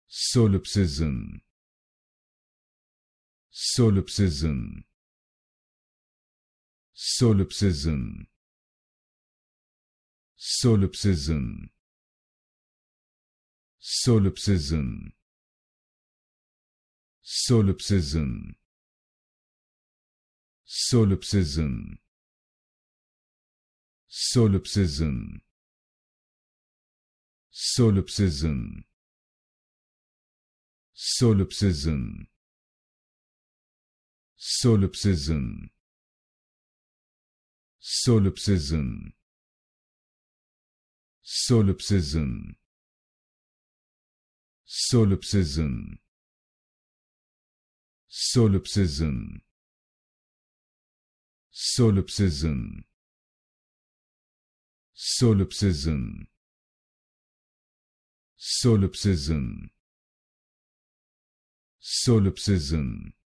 Solipsism. Solipsism. Solipsism. Solipsism. Solipsism. Solipsism. Solipsism. Solipsism. Solipsism. Solipsism. Solipsism. Solipsism. Solipsism. Solipsism. Solipsism. Solipsism. Solipsism. Solipsism. Solipsism.